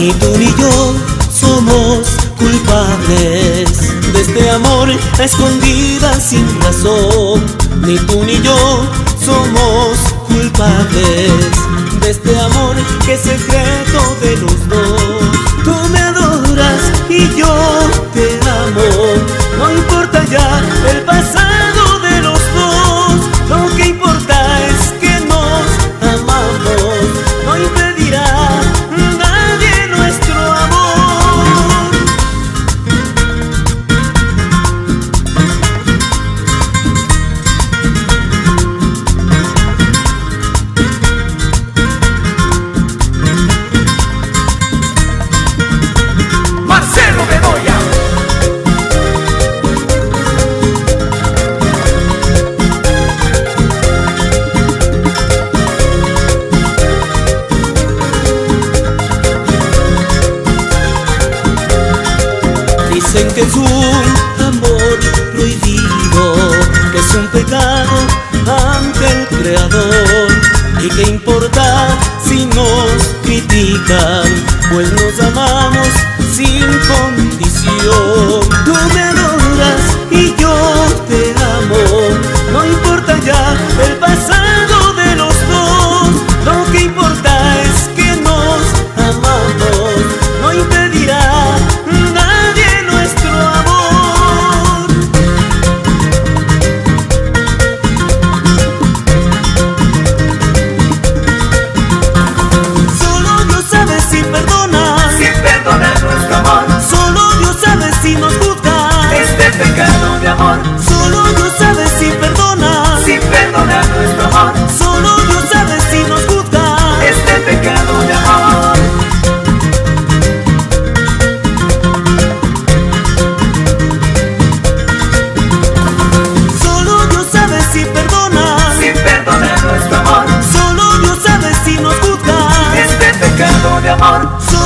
Ni tú ni yo somos culpables de este amor a escondidas sin razón. Ni tú ni yo somos culpables de este amor que es secreto de los dos. Tú me adoras y yo te amo, no importa ya el pasado de los dos. Lo que importa es que nos amamos, no impedirá nadie nuestro amor. Marcelo Bedoya. Dicen que es un amor prohibido, que es un pecado ante el Creador. ¿Y qué importa si nos critican? Pues nos amamos sin condición. Tú me adoras y yo te amo, no importa ya el pasado de los dos. Lo que importa es que nos amamos, no impedirá nadie nuestro amor. Solo Dios sabe si perdona, Si perdona nuestro amor, solo Dios sabe si nos juzga. este pecado de amor. Solo Dios sabe si perdona, Si perdona nuestro amor, solo Dios sabe si nos juzga. este pecado de amor. Solo Dios sabe si perdona, Si perdona nuestro amor, solo Dios sabe si nos juzga. este pecado de amor. Solo